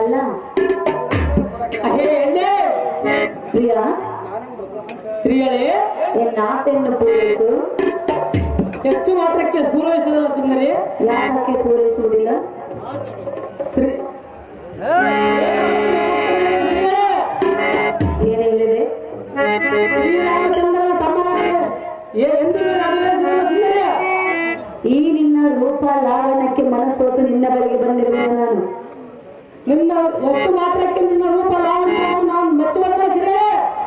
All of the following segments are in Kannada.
ಬಂದಿರಲ್ಲ ಪ್ರಿಯ ಶ್ರೀಯಳೇ ಎನ್ನ ಆಸೆಯನ್ನು ಪೂರೈಸು. ಎಷ್ಟು ಮಾತ್ರಕ್ಕೆ ಪೂರೈಸಲ್ಲ ಸುಂದರಿ? ಯಾಕೆ ಪೂರೈಸುವುದಿಲ್ಲ? ಏನು ಹೇಳಿದೆ? ಶ್ರೀರಾಮಚಂದ್ರನ ತಮ್ಮನಾದ ಈ ನಿನ್ನ ರೂಪ ಲಾವಣ್ಯಕ್ಕೆ ಮನಸ್ಸೋತು ನಿನ್ನ ಬಳಿಗೆ ಬಂದಿರುವೆ ನಾನು. ನಿನ್ನ ಎಷ್ಟು ಮಾತ್ರಕ್ಕೆ ನಿನ್ನ ರೂಪ ಲಾವಣ್ಯವನ್ನು ನಾನು ಮೆಚ್ಚುವುದಲ್ಲ ಶ್ರೀಯಳೇ.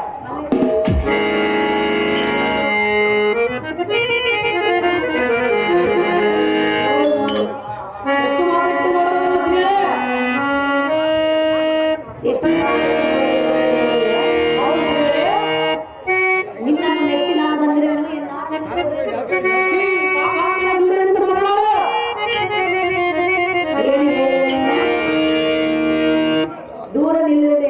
ನಿನ್ನನ್ನು ಮೆಚ್ಚಿ ನಾನು ಬಂದಿರುವೆನು. ದೂರ ನಿಲ್ಲದೆ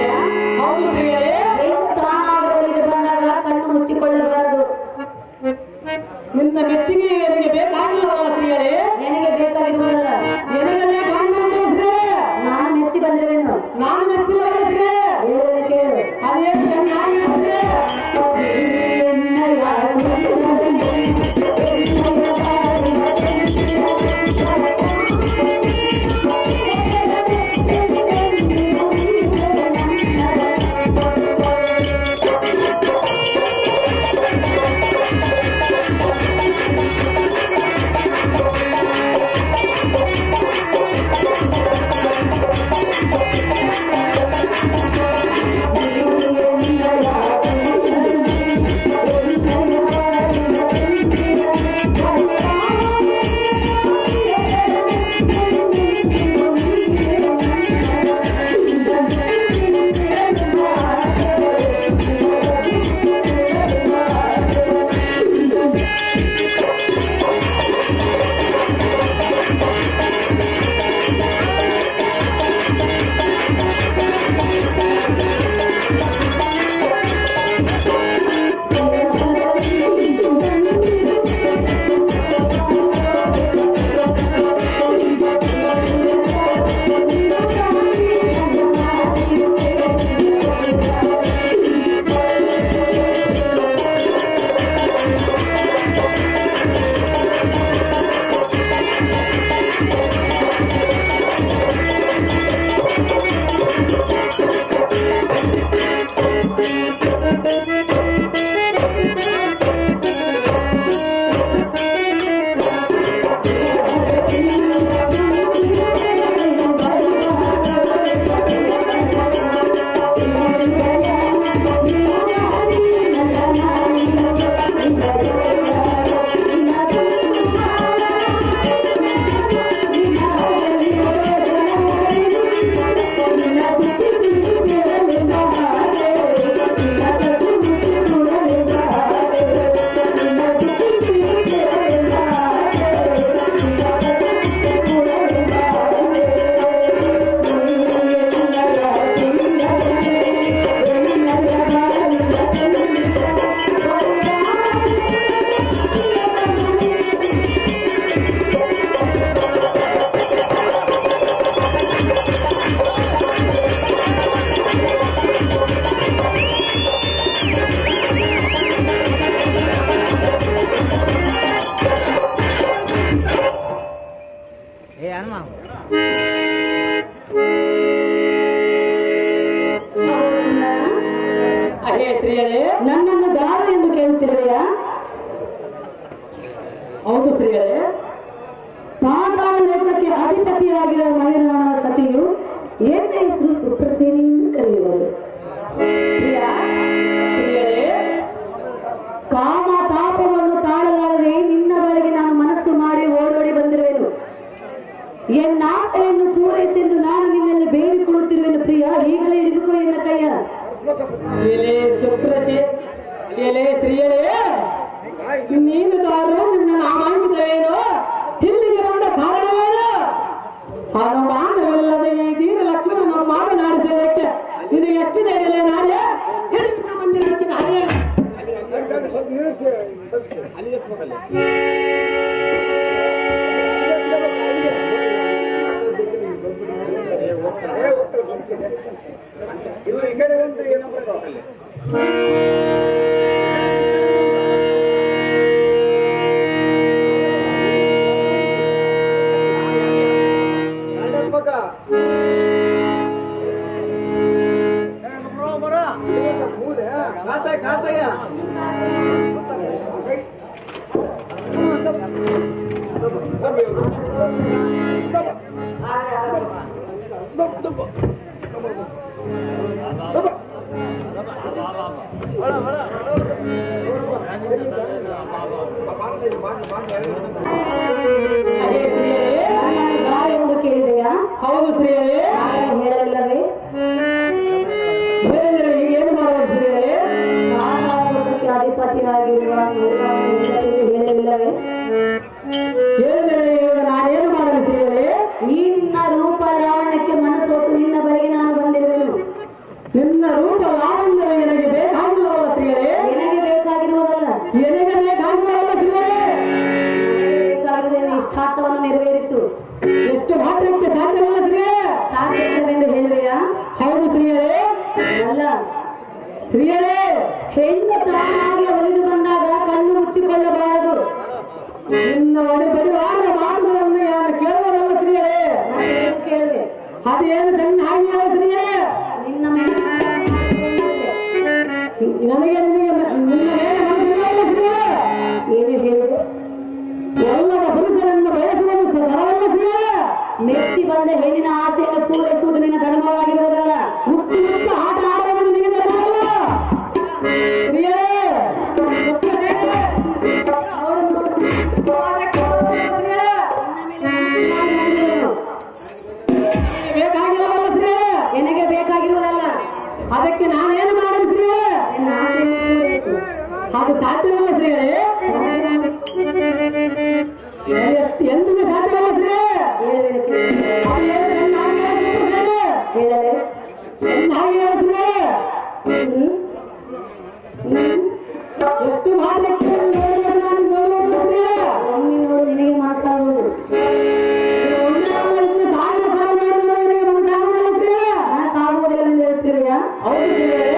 ತಾನಾದವರಿಗೆ ಬಂದಾಗ ಕಣ್ಣು ಮುಚ್ಚಿಕೊಳ್ಳಬಾರದು. ನಿನ್ನ ಮೆಚ್ಚುಗೆ ನನಗೆ ಬೇಕಾಗಿಲ್ಲವಲ್ಲ ಶ್ರೀಯಳೇ? ನನಗೆ ಬೇಕಾಗಿರುವುದಲ್ಲ, ನನಗೆ ಬೇಕಾಗಿರುವುದು ಶ್ರೀಯಳೇ. ನಾನು ಮೆಚ್ಚಿ ಬಂದಿರುವೆನು. ನಾನು ಮೆಚ್ಚಿಲ್ಲವಲ್ಲ ಶ್ರೀಯಳೇ? ಹೇಳುವುದು ಕೇಳು. ಅದೇ ಚೆನ್ನಾಗಿ ನನ್ನನ್ನು ದಾರು ಎಂದು ಕೇಳುತ್ತಿರುವೆಯಾ? ಹೌದು ಶ್ರೀಯಳೇ. ಪಾತಾಳ ಲೋಕಕ್ಕೆ ಅಧಿಪತಿಯಾಗಿರುವ ಮಹಿಳನ ಸತಿಯು ಎನ್ನ ಹೆಸರು ಸುಪ್ರಸೇನಿ ಎಂದು ಕರೆಯುವರು. ಕಾಮ ತಾಪವನ್ನು ತಾಳಲಾರದೆ ನಿನ್ನ ಬಳಿಗೆ ನಾನು ಮನಸ್ಸು ಮಾಡಿ ಓಡೋಡಿ ಬಂದಿರುವೆನು. ಎನ್ನ ಆಸೆಯನ್ನು ಪೂರೈಸೆಂದು ನಾನು ನಿನ್ನಲ್ಲಿ ಬೇಡಿಕೊಳ್ಳುತ್ತಿರುವೆನು ಪ್ರಿಯ. ಈಗಲೇ ಹಿಡಿದುಕೋ ಎನ್ನ ಕೈಯ. ಶ್ರೀಯಳೇ, ನೀನು ದಾರು ನಿನ್ನ ನಾಮಾಂಕಿತವೇನು? ಇಲ್ಲಿಗೆ ಬಂದ ಕಾರಣವೇನು? ಅನುಮಾನವಿಲ್ಲದ ಈ ಧೀರ ಲಕ್ಷ್ಮಣ ಮಾತನಾಡಿಸೋದಕ್ಕೆ ನಿನಗೆ ಎಷ್ಟು ಧೈರ್ಯ ನಾಳೆ? ಅಲ್ಲಿ ಕೇಳಿದೆಯಾ? ಹೌದು ಶ್ರೀಯರೇ. ಹೇಳಲಿಲ್ಲವೇ? ಹೇಳಿದರೆ ಈಗ ಏನು ಮಾಡುವುದು ಶ್ರೀಯರೇ? ಅಧಿಪತಿಯಾಗಿರುವ ಹೇಳಲಿಲ್ಲವೇ? ಹೇಳಿದರೆ ಈಗ ನಾನೇನು ಮಾಡಲು ಶ್ರೀಯರೇ? ಈ ನಿನ್ನ ರೂಪ ಲಾವಣ್ಯಕ್ಕೆ ಮನಸ್ಸೋತು ನಿನ್ನ ಬಳಿಗೆ ನಾನು ಬಂದಿರುವೆನು. ನಿನ್ನ ರೂಪ ಲಾವಣ್ಯವೇ ನನಗೆ ಬೇಕಾಗಿಲ್ಲವಲ್ಲ ಶ್ರೀಯರೇ? ನಿನಗೆ ಬೇಕಾಗಿರುವುದಲ್ಲ, ನನಗೆ ಬೇಕಾಗಿಲ್ಲವಲ್ಲ ಶ್ರೀಯರೇ? ಬೇಕಾಗಿರುವುದೇನು? ಇಷ್ಟಾರ್ಥವನ್ನು ನೆರವೇರಿಸು. ಎಷ್ಟು ಮಾತ್ರಕ್ಕೆ ಸಾಧ್ಯವಿಲ್ಲ ಶ್ರೀಯರೇ? ಸಾಧ್ಯವಿಲ್ಲವೆಂದು ಹೇಳುವೆಯಾ? ಹೌದು ಶ್ರೀಯರೇ. ಅಲ್ಲ ಶ್ರೀಯರೇ, ಹೆಣ್ಣು ತಾನಾಗಿ ಒಲಿದು ಬಂದಾಗ ಕಣ್ಣು ಮುಚ್ಚಿಕೊಳ್ಳಬಾರದು. ನಿನ್ನ ಬಡಿವಾದ ಮಾತುಗಳನ್ನು ನಾನು ಕೇಳುವುದಲ್ಲ ಶ್ರೀಯರೇ. ಮತ್ತೇನು ಕೇಳುವೆ? ಅದೇನು ಚೆನ್ನಾಗಿ ಶ್ರೀಯರೇ? ನಿನ್ನ ಮೇಲೆ ನನಗೆ ನಿನ್ನ ಮೇಲೆ ಮನಸ್ಸಿಲ್ಲ ಶ್ರೀಯರೇ. ಏನು ಹೇಳಿದೆ? ಎಲ್ಲರ ಪುರುಷರನ್ನು ಬಯಸುವುದು ಸರಳಲ್ಲ ಶ್ರೀಯರೇ. ಮೆಚ್ಚಿ ಬಂದ ಹೆಣ್ಣಿನ ಆಸೆಯನ್ನು ಪೂರೈಸುವುದು ನಿನ್ನ ಧರ್ಮವಾಗಿರುವುದಲ್ಲ. ಮುಚ್ಚು ಮುಚ್ಚು ಆಟ ಆಡುವುದು ನಿನಗೆ ಧರ್ಮವಲ್ಲ ಶ್ರೀಯರೇ. ಬೇಕಾಗಿಲ್ಲವಲ್ಲ ಶ್ರೀಯರೇ? ನಿನಗೆ ಬೇಕಾಗಿರುವುದಲ್ಲ, ಅದಕ್ಕೆ ನಾನೇನು ಮಾಡಲು ಶ್ರೀಯರೇ? ನಿನ್ನ ಆಸೆಯನ್ನು ಪೂರೈಸು. ಅದು ಸಾಧ್ಯವಲ್ಲ ಶ್ರೀಯರೇ. ಎಂದಿಗೂ ಸಾಧ್ಯವಲ್ಲ ಶ್ರೀಯರೇ. ಹೇಳುವೆನು ಕೇಳು. ಅದು ಏನು ಚೆನ್ನಾಗಿ ಶ್ರೀಯರೇ? ಹೇಳಲೇ? ಚೆನ್ನಾಗಿ ಶ್ರೀಯರೇ. ಎಷ್ಟು ಮಾಡಲಿಕ್ಕೆ ನಾನು ನೋಡುವುದು ಶ್ರೀಯರೇ? ಒಮ್ಮೆ ನೋಡು, ನಿನಗೆ ಮನಸ್ಸಾಗುವುದು. ಸಾವಿರ ಸಲ ನೋಡಿದ್ರು ನಿನಗೆ ಮನಸ್ಸಾಗುವುದಿಲ್ಲ ಶ್ರೀಯರೇ? ಮನಸ್ಸಾಗುವುದಿಲ್ಲ ಹೇಳ್ತೀರಿಯಾ? ಹೌದು ಶ್ರೀಯರೇ.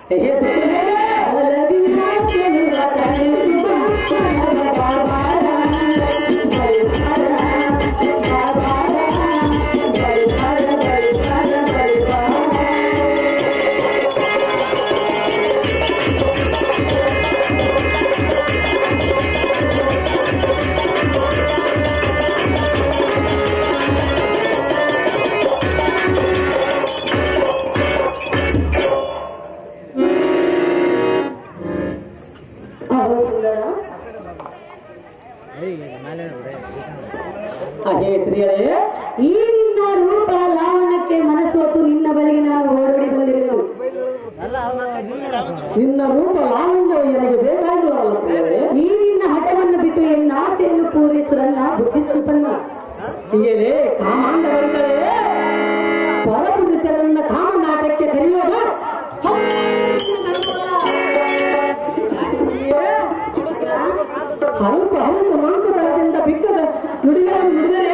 ಈ ನಿನ್ನ ರೂಪ ಲಾವಣ್ಯಕ್ಕೆ ಮನಸ್ಸೋತು ನಿನ್ನ ಬಳಿಗೆ ನಾನು ಓಡೋಡಿ ಬಂದಿರುವೆನು. ನಿನ್ನ ರೂಪ ಲಾವಣ್ಯ ನನಗೆ ಬೇಕಾಗಿಲ್ಲವಲ್ಲ. ಈ ನಿನ್ನ ಹಠವನ್ನು ಬಿಟ್ಟು ಎನ್ನ ಆಸೆಯನ್ನು ಪೂರೈಸುರನ್ನ ಬುದ್ಧಿಸ್ತುಪನ್ನ ಹೀಗೆ ಕಾಮಾಂಧವಂತರೇ ಪರಪುರುಷರನ್ನ ಕಾಮನಾಟಕ್ಕೆ ಕರೆಯುವುದು ಸ್ವಲ್ಪ ಹರಿದ ಮಂಕುತನದಿಂದ ಬಿಕ್ಕದ ನುಡಿಗಳನ್ನು ನುಡಿದರೆ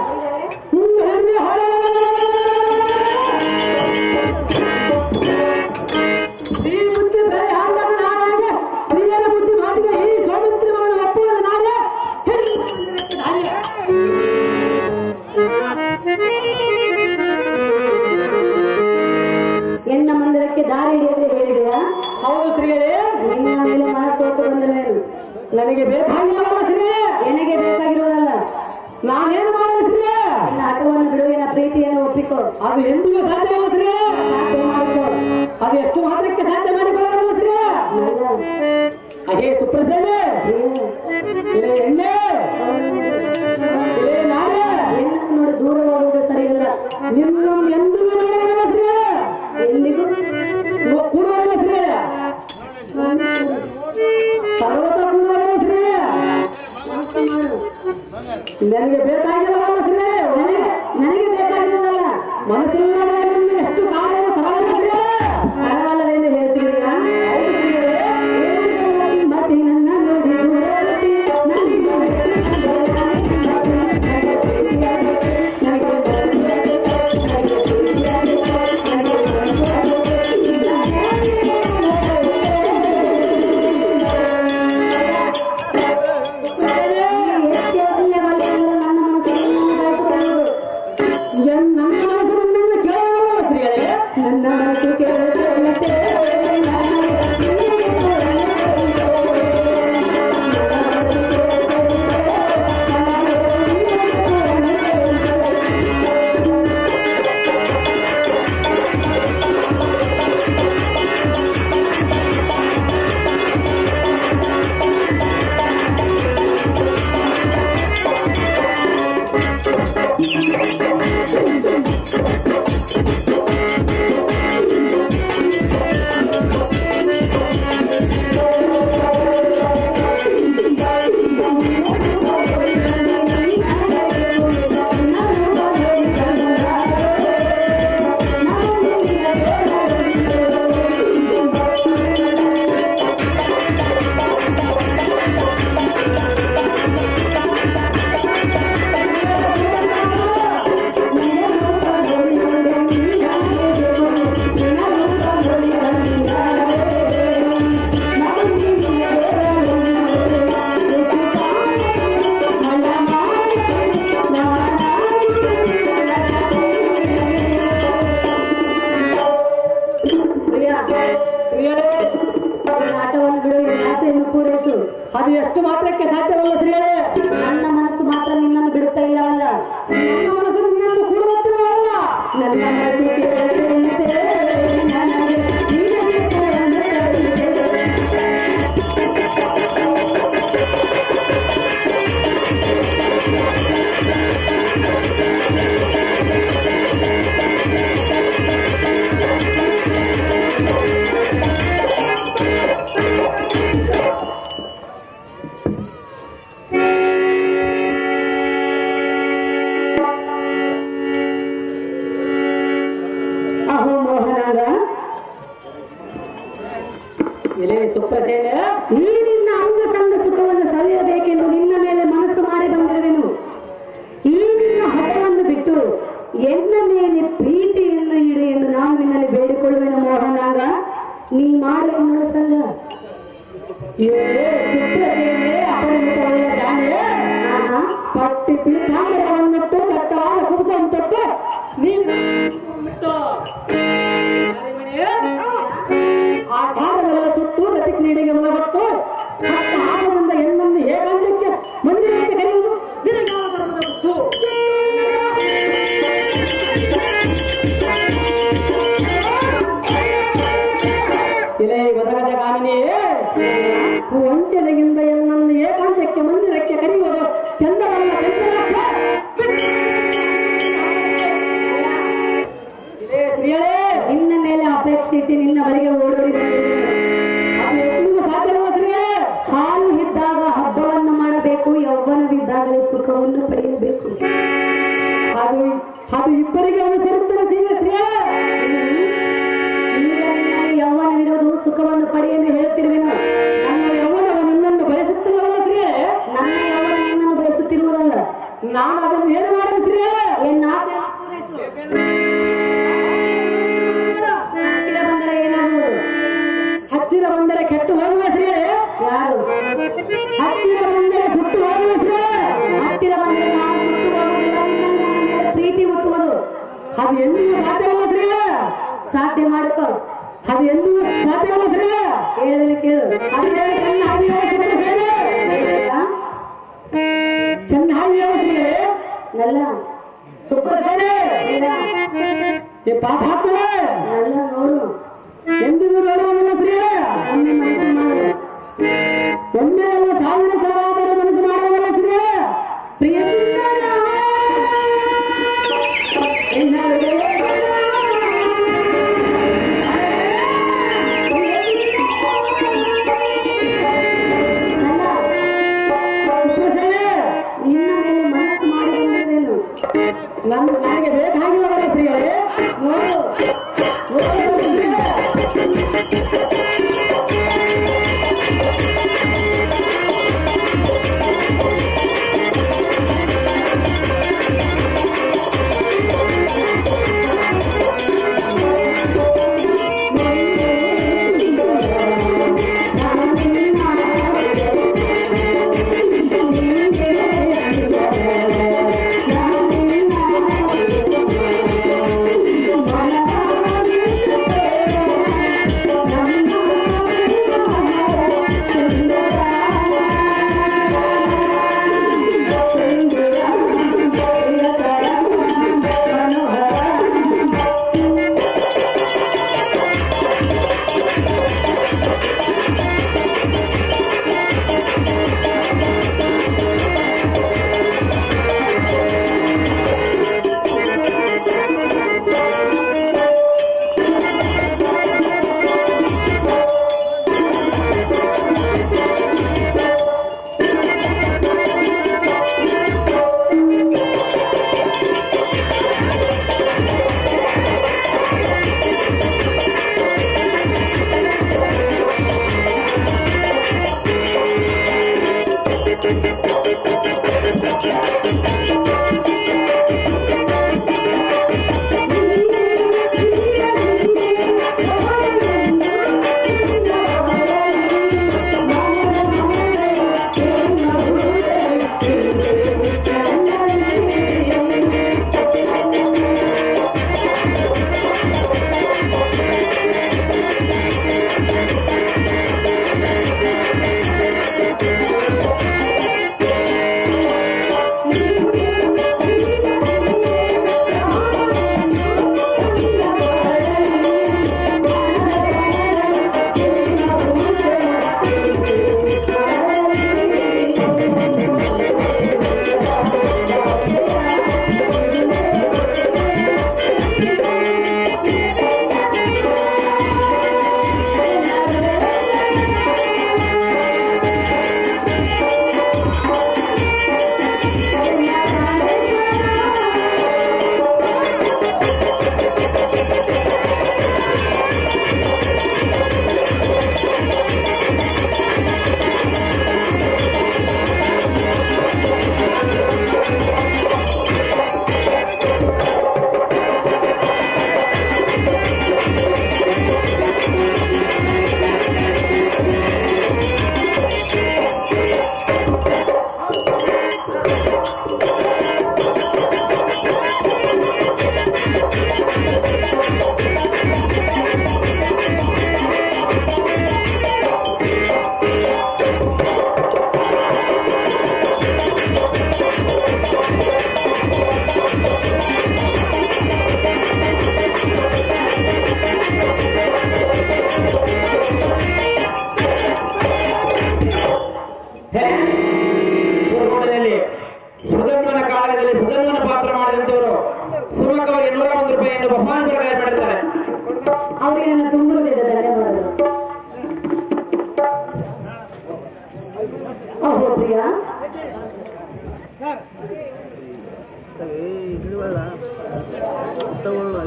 ಈ ಬುದ್ಧಿ ಬೇರೆ ಹಾಡಲು ನಾನಾಗ ಪ್ರಿಯನ ಬುದ್ಧಿ ಮಾಡಿದ ಈ ಸೌಮಿತ್ರಿ ಮಗಳ ಒಪ್ಪುವುದು ನಾನೇ ಎನ್ನ ಮಂದಿರಕ್ಕೆ ದಾರಿ ಹಿಡಿಯದೆ ಹೇಳಿದೆಯಾ? ಹೌದು ಸ್ತ್ರೀಯರೇ, ನಿನ್ನ ಮೇಲೆ ಮನಸ್ಸೋತು ಬಂದಿರುವೆನು. ನನಗೆ ಬೇಕಾಗಿಲ್ಲವಲ್ಲ ಸ್ತ್ರೀಯರೇ, ನನಗೆ ಬೇಕಾಗಿರುವುದಲ್ಲ. ನಾನೇನು ಮಾಡಲು ಸ್ತ್ರೀಯೇ? ನಿನ್ನ ಹಠವನ್ನು ಬಿಡು, ಎನ್ನ ಪ್ರೀತಿಯನ್ನು ಒಪ್ಪಿಕೋ. ಅದು ಎಂದಿಗೂ ಸಾಧ್ಯವಲ್ಲ ಸ್ತ್ರೀಯೇ. ಸಾಧ್ಯ ಮಾಡಿಕೋ. ಅದು ಎಷ್ಟು ಮಾತ್ರಕ್ಕೆ ಸಾಧ್ಯ ಮಾಡಿಕೊಳ್ಳಲ್ಲ ಸ್ತ್ರೀಯೇ. ಅಹೇ ಸುಪ್ರಸೇನೆ, ಇದೇ ಎಣ್ಣೆ, ಇದೇ ನಾಳೆ ಹೆಣ್ಣನ್ನು ನೋಡಿ ದೂರ ಹೋಗುವುದು ಸರಿಯಿಲ್ಲ. ನಿನ್ನ ಎಂದಿಗೂ ನೋಡಲ್ಲ ಸ್ತ್ರೀಯೇ, ಎಂದಿಗೂ ಕೂಡುವಲ್ಲ ಸ್ತ್ರೀಯೇ, ಸರ್ವತ ಕೂಡುವಲ್ಲ ಸ್ತ್ರೀಯೇ. ನನಗೆ ಬೇಕಾಗಿಲ್ಲವಲ್ಲ ಸ್ತ್ರೀಯೇ, ನನಗೆ ಬೇಕಾಗಿರುವುದಲ್ಲ. ಮನಸ್ಸಿಲ್ಲದ ಎಷ್ಟು ಕಾಲ ತರವಲ್ಲ ತರವಲ್ಲವೆಂದು ಹೇಳ್ತೀರಾ? ಮತ್ತೆ ನನ್ನ ನೋಡಿ ನನ್ನ ಮನಸ್ಸು ಕೇಳುತ್ತೆ. ಆಟವನ್ನು ಬಿಡು, ಎನ್ನ ಆಸೆಯನ್ನು ಪೂರೈಸು. ಅದು ಎಷ್ಟು ಮಾತ್ರಕ್ಕೆ ಸಾಧ್ಯವಲ್ಲ ಸ್ತ್ರೀಯರೇ. ನನ್ನ ಮನಸ್ಸು ಮಾತ್ರ ನಿನ್ನನ್ನು ಬಿಡುತ್ತಾ ಇಲ್ಲವಲ್ಲ. ನನ್ನ ಮನಸ್ಸು ನಿನ್ನನ್ನು ಕೂಡುತ್ತಿಲ್ಲವಲ್ಲ. ನನ್ನ ಮನಸ್ಸು ಕೇಳುತ್ತೆ, ನನಗೆ ಜೀವನವನ್ನು ತರುತ್ತದೆ. ಅಹೋ ಮೋಹನಾಗ, ಇದೇ ಸುಪ್ರಸೇನೆ, ಈ ನಿನ್ನ ಅಂಗ ಸಂಗ ಸುಖವನ್ನು ಸವಿಯಬೇಕೆಂದು ನಿನ್ನ ಮೇಲೆ ಮನಸ್ಸು ಮಾಡಿ ಬಂದಿರುವೆನು. ಈ ನಿನ್ನ ಹಠವನ್ನು ಬಿಟ್ಟು ಎನ್ನ ಮೇಲೆ ಪ್ರೀತಿಯನ್ನು ಇಡು ಎಂದು ನಾನು ನಿನ್ನಲ್ಲಿ ಬೇಡಿಕೊಳ್ಳುವೆನು ಮೋಹನಾಂಗ. ನೀ ಮಾಡಿ ನೋಡ ಸಂಘ ಅಪರಿಮಿತವಲ್ಲ ಜಾಣೆ ಪಟ್ಟಿ ಪೀಠಾಂಬರವನ್ನಿಟ್ಟು ಕಟ್ಟವಾದ ಕುಬಸಂತಟ್ಟು ಆ ಸಾರವೆಲ್ಲ ಸುಟ್ಟು ಗತಿ ಕ್ರೀಡೆಗೆ ಒಳಗಟ್ಟು ಹಾಡದಿಂದ ಹೆಣ್ಣನ್ನು ಏಕಾಂತಕ್ಕೆ ಮಂದಿರಕ್ಕೆ ಕರೆಯುವುದು ಇಲೇ ಗದಗಜಗಾಮಿನಿಯೇ ವಂಚನೆಯಿಂದ ಎನ್ನನ್ನು ಏಕಾಂತಕ್ಕೆ ಮಂದಿರಕ್ಕೆ ಕರೆಯುವುದು ಚಂದವಲ್ಲ ನಿನ್ನ ಮೇಲೆ ಅಪೇಕ್ಷೆ ಇಟ್ಟು ನಿನ್ನ ಬಳಿಗೆ ಓಡೋಡಿ ಹಾಲು ಇದ್ದಾಗ ಹಬ್ಬವನ್ನು ಮಾಡಬೇಕು, ಯೌವನವಿದ್ದಾಗಲೇ ಸುಖವನ್ನು ಪಡೆಯಬೇಕು. ಅದು ಇಬ್ಬರಿಗೆ ಅನುಸರಿಸುತ್ತದೆ ಸ್ತ್ರೀಯರೇ. ಯೌವನವಿರೋದು ಸುಖವನ್ನು ಪಡೆಯಲು ಹೇಳುತ್ತಿರುವೆನು. ನನ್ನ ಯೌವನವ ನಿನ್ನನ್ನು ಬಯಸುತ್ತಿಲ್ಲವಲ್ಲ ಸ್ತ್ರೀಯರೇ? ನನ್ನ ಯೌವನ ನಿನ್ನನ್ನು ಬಯಸುತ್ತಿರುವುದಲ್ಲ. ನಾನು ಅದನ್ನು ಏನು ಮಾಡಲು ಸ್ತ್ರೀಯರೇ? ಬಂದರೆ ಏನಾಗುವುದು? ಹತ್ತಿರ ಬಂದರೆ ಕೆಟ್ಟು ಹೋಗುವ ಸ್ತ್ರೀಯರೇ? ಯಾರು? ಹತ್ತಿರ ಬಂದರೆ ಸುಟ್ಟು ಹೋಗುವ ಸ್ತ್ರೀಯರೇ? ಹತ್ತಿರ ಬಂದರೆ ನಾವು ಸುಟ್ಟು ಹೋಗುವುದಿಲ್ಲ, ಪ್ರೀತಿ ಹುಟ್ಟುವುದು. ಅದು ಎಂದಿಗೂ ಸಾಧ್ಯವಲ್ಲ ಸ್ತ್ರೀಯರೇ? ಸಾಧ್ಯ ಮಾಡಿಕೊ. ಅದು ಎಂದಿಗೂ ಸಾಧ್ಯವಲ್ಲ ಸ್ತ್ರೀಯರೇ? ಹೇಳಲಿ ಕೇಳು. ಚೆನ್ನಾಗಿ ನಲ್ಲ ಪಾಪಾತ್ಮರೇ ನಲ್ಲ ನೋಡು. ಎಂದಿಗೂ ನೋಡುವುದಿಲ್ಲ ಸ್ತ್ರೀಯರೇ. ಒಮ್ಮೆ ಮನಸ್ಸು ಮಾಡು. ಒಮ್ಮೆ ಎಲ್ಲ ಸಾವಿರ ಸಾವಿರಾದರೂ ಮನಸ್ಸು ಮಾಡುವುದಿಲ್ಲ ಸ್ತ್ರೀಯರೇ. ಪ್ರಿಯ ನನಗೆ ಬೇಕಾಗಿಲ್ಲವಲ್ಲ ಸ್ತ್ರೀಯರೇ? ನೋಡು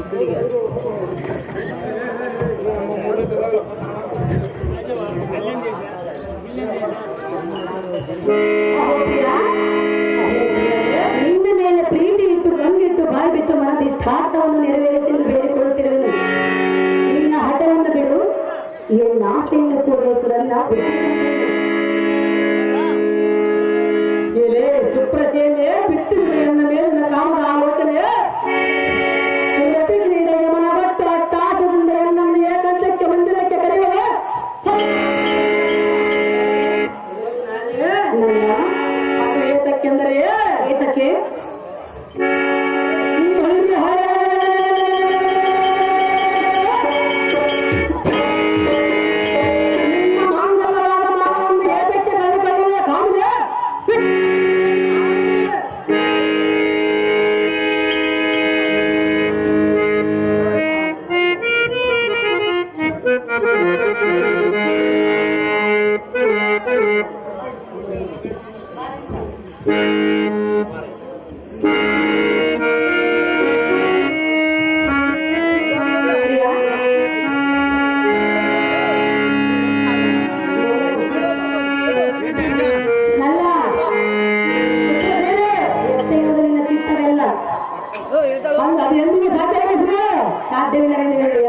ನಿನ್ನ ಮೇಲೆ ಪ್ರೀತಿ ಇಟ್ಟು ಕಣ್ಣಿಟ್ಟು ಬಾಯಿ ಬಿಟ್ಟು ಮನದಿಷ್ಟಾರ್ಥವನ್ನು ನೆರವೇರಿಸೆಂದು ಬೇಡಿಕೊಳ್ಳುತ್ತಿರುವೆನು. ನಿನ್ನ ಹಠವನ್ನು ಬಿಡು, ಎನ್ನ ಆಸೆಯನ್ನು ಪೂರೈಸುವುದನ್ನ ಎಲೆ ಸುಪ್ರಸೇನೆ ಬಿಟ್ಟು ನನ್ನ ಮೇಲಿನ ಕಾಮದ ಆಲೋಚನೆ ಕ್ರೀಡೆಗೆ ಮನವಟ್ಟ ಅಟ್ಟಾಸದಿಂದ ನನ್ನನ್ನು ಏಕಂಚಕ್ಕೆ ಮಂದಿರಕ್ಕೆ ಕರೆಯುವ ಏತಕ್ಕೆಂದರೆ ಏತಕ್ಕೆ ಅದು ಎಂದಿಗೆ ಸಾಧ್ಯವಿಲ್ಲ ಎಂದು ಹೇಳಿಯ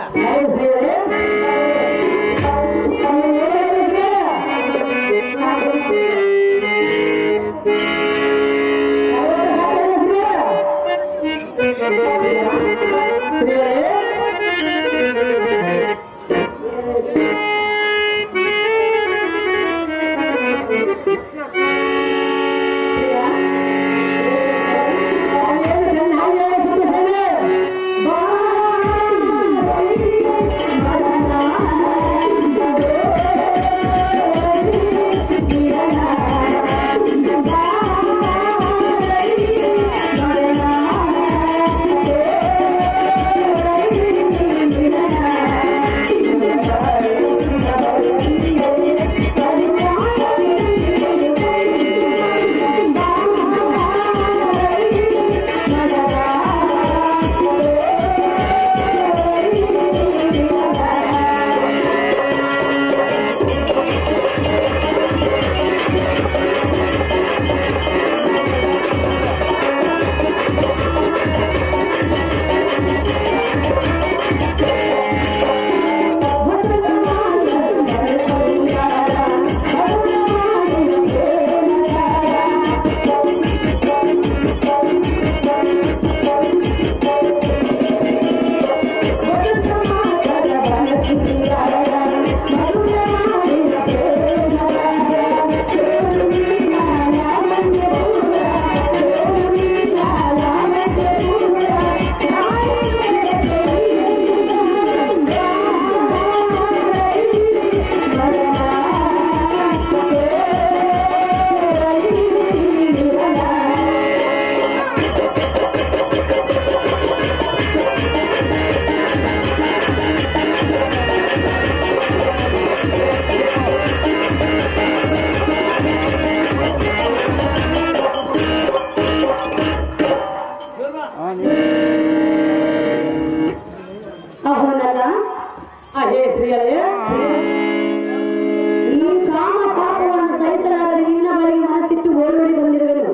ಈ ಕಾಮ ಪಾಪವನ್ನು ಸಹಿಸಲಾರದೆ ನಿನ್ನ ಬಳಿಗೆ ಮನಸ್ಸಿಟ್ಟು ಓಡೋಡಿ ಬಂದಿರುವೆನು.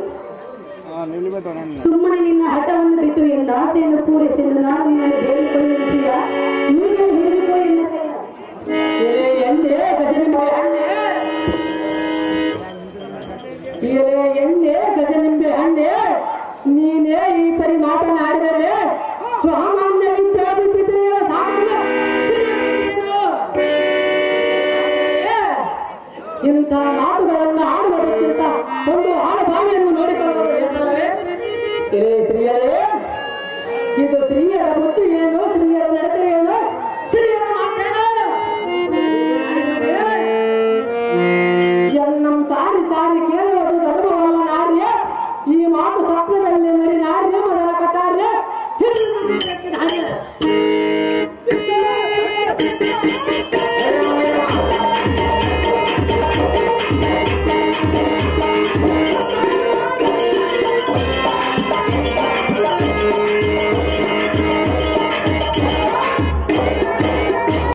ಸುಮ್ಮನೆ ನಿನ್ನ ಹಠವನ್ನು ಬಿಟ್ಟು ಎನ್ನ ಆಸೆಯನ್ನು ಪೂರೈಸೆಂದು ನಾನು ನಿನ್ನನ್ನು ಬೇಡಿಕೊಳ್ಳುತ್ತೀಯ. ನೀನು ಹಿಡಿದುಕೋ ಎನ್ನ ಎಣ್ಣೆ ಗಜನಿಂಬೆ ಹಣ್ಣೆ ನೀನೇ ಈ ಪರಿ ಮಾತನಾಡಿದರೆ ಸಾಮಾನ್ಯ ವಿದ್ಯಾರ್ಥಿಗಳ ಇಂಥ ಮಾತುಗಳನ್ನು